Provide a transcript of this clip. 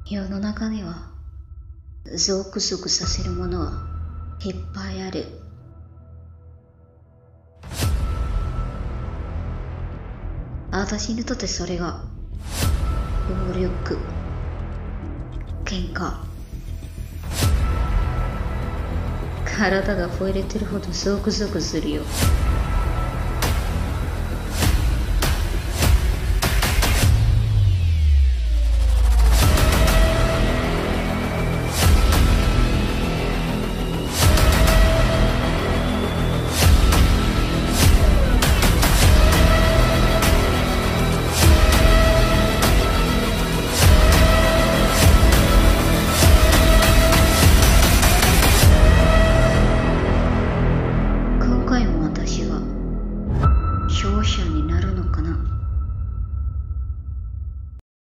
世の中にはゾクゾクさせるものはいっぱいある。私にとってそれが暴力、喧嘩、体が吠えれてるほどゾクゾクするよ。